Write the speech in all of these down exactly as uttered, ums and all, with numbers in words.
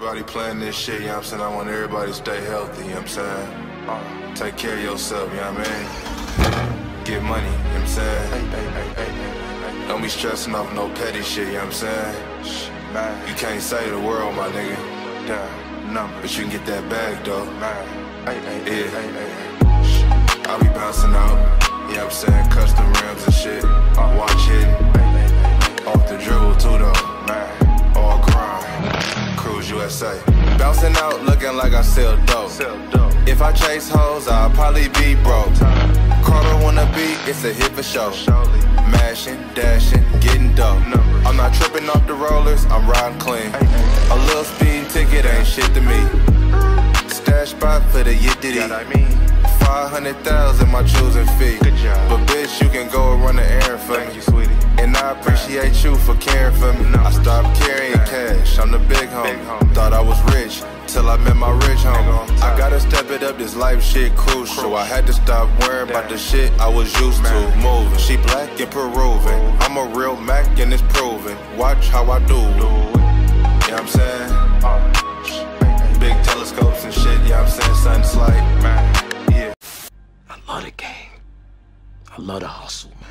everybody playing this shit, you know what I'm saying? I want everybody to stay healthy, you know what I'm saying? Uh, take care of yourself, you know what I mean? Get money, you know what I'm saying? Hey, hey, hey, hey, hey, hey. Don't be stressing off no petty shit, you know what I'm saying? Man, you can't save the world, my nigga. Damn, no, but you can get that bag, though. Man, hey, hey, yeah. Hey, hey, hey. I'll be bouncing out, you know what I'm saying? Custom rims and shit. Uh, watch hitting. Off the dribble, too, though. Man, all crime. Cruise U S A. Bouncing out, looking like I sell dope. If I chase hoes, I'll probably be broke. Carter wanna be, it's a hit for show. Mashing, dashing, getting dope. I'm not tripping off the rollers, I'm riding clean. A little speed ticket ain't shit to me. Stash spot for the yittity. Five hundred thousand my choosing fee. But bitch, you can go and run the errand for me. And I appreciate you for caring for me. I stopped carrying cash, I'm the big homie. Thought I was rich, till I met my rich homie. I gotta step it up, this life shit crucial. I had to stop worrying about the shit I was used to. Moving, she black and Peruvian. I'm a real Mac and it's proven. Watch how I do. You know what I'm saying? Big telescopes and shit, you know what I'm saying? Something slight, man. Yeah. I love the game. I love the hustle, man.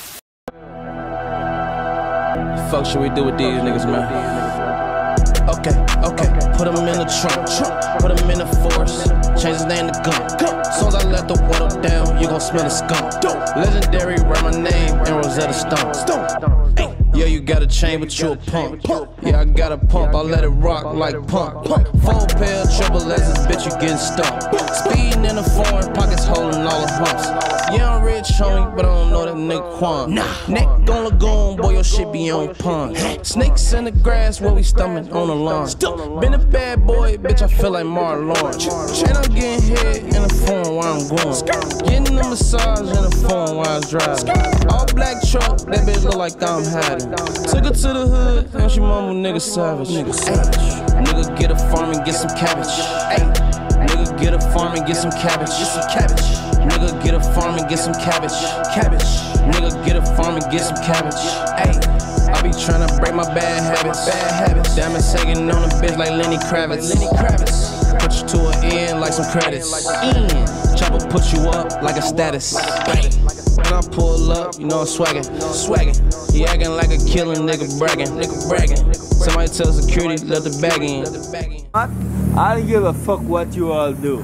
Fuck should we do with these niggas, man? Okay, okay, put him in the trunk, put him in the force, change his name to Gun. Soon as I let the water down, you gon' smell the skunk. Legendary, write my name in Rosetta Stone. Hey, yeah, you got a chain, but you a pump. Yeah, I got a pump, I let it rock like pump. Full pair, triple S, this bitch, you getting stumped. Speeding in the foreign, pockets holding all the humps. Yeah, I'm rich, homie, but I don't know that nigga Quan. Nah. Neck on Lagoon, boy, your shit be on pond. Snakes in the grass where we stomach on the lawn. Been a bad boy, bitch, I feel like Marlon. And I'm getting hit in the phone while I'm going. Getting a massage in the phone while I was driving. All black truck, that bitch look like I'm hiding. Took her to the hood, and she mumble, nigga savage. Nigga savage. Nigga get a farm and get some cabbage. Ay. Nigga get a farm and get some cabbage. Get some cabbage. Nigga get a farm and get some cabbage. Cabbage. Nigga get a farm and get some cabbage. Ayy, I be tryna break my bad habits. Bad habits. Diamond sagging on a bitch like Lenny Kravitz. Lenny Kravitz. Put you to an end like some credits. In. Chopper put you up like a status. Bang. When I pull up, you know I'm swaggin'. Swaggin'. He acting like a killer nigga bragging. Nigga bragging. Somebody tell security let the bag in. I don't give a fuck what you all do.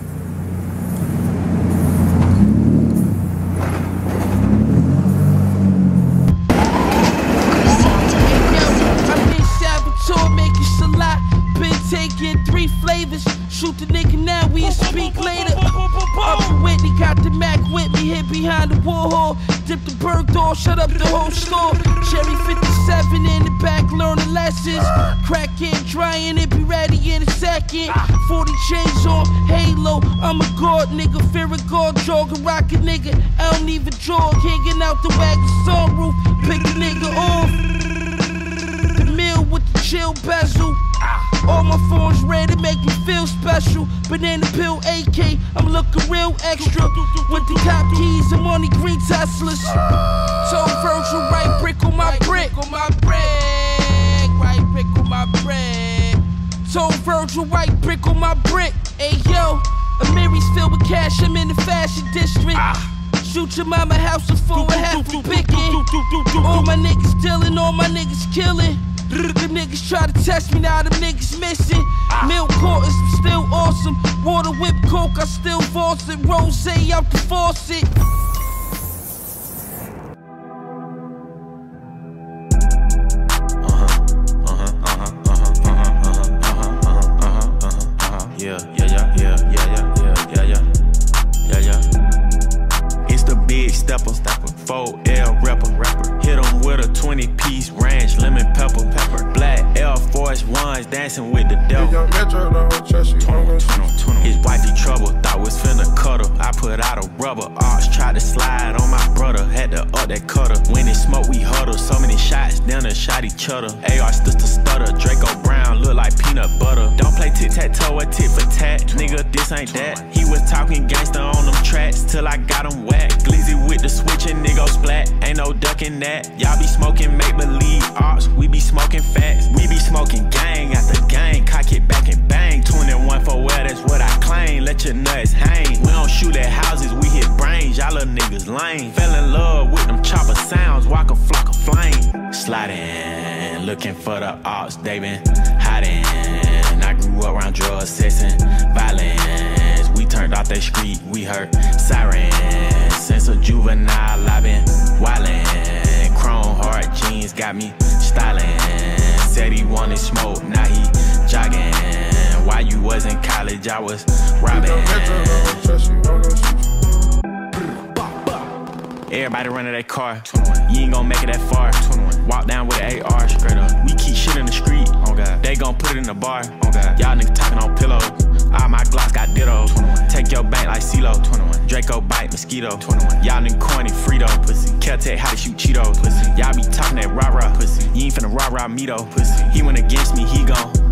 Taking three flavors, shoot the nigga now, we speak later. Up to Whitney, got the Mac with me, hit behind the Warhol. Dip the bird door, shut up the whole store. Cherry fifty-seven in the back, learning lessons. Cracking, drying it, be ready in a second. forty chains on, halo, I'm a god nigga. Fear a god, jogging, rockin' nigga. I don't even jog, hanging out the wagon sunroof. Pick the nigga off. The mill with the chill bezel. All my phones red, it make me feel special. Banana pill A K, I'm looking real extra. With the top keys, I'm on the green Teslas. So Virgil, right brick on my brick. On my brick, right brick on my brick. So Virgil, right brick on my brick. Hey yo, Amiri's filled with cash, I'm in the fashion district. Shoot your mama house of four and half for picking. All my niggas dealing, all my niggas killing. Them niggas try to test me, now them niggas missing. Milk quarters, still awesome. Water whip coke, I still force it. Rose out the faucet. Yeah, yeah, yeah, yeah, yeah, yeah, yeah, yeah, yeah, yeah. It's the big stepper, stepper, four L rapper, rapper. Hit 'em with a twenty piece ranch, lemon pepper, pepper. Black Air Force Ones, dancing with the devil. His wifey trouble, thought was finna cut her. I put out a rubber, arch tried to slide on my brother, had to up that cutter. When it smoke, we huddle, so many shots, down and shot each other. A R stood to stutter, Draco Brown look like peanut butter. Don't play tic-tac-toe or tit for tat, nigga, this ain't that. He was talking gangster on them tracks till I got him whacked. Glizzy with the switch and nigga splat, ain't no ducking that. Y'all be smoking make-believe arts, we be smoking facts. We be smoking gang after gang, cock it sliding, looking for the ops, they been hiding. I grew up around drugs, sex, and violence. We turned off that street, we heard sirens. Since a juvenile, I been wildin'. Chrome hard jeans got me styling. Said he wanted smoke, now he jogging. While you was in college, I was robbing. Everybody running that car, you ain't gon' make it that far. Walk down with an A R, straight up. We keep shit in the street, oh God. They gon' put it in the bar, oh God. Y'all niggas talking on pillows. All my Glocks got dittos. Take your bank like CeeLo. Draco bite mosquito. Y'all niggas corny Frito. Pussy. Caltech how to shoot Cheetos. Y'all be talking that rah rah. Pussy. You ain't finna rah rah me though. Pussy. He went against me, he gon'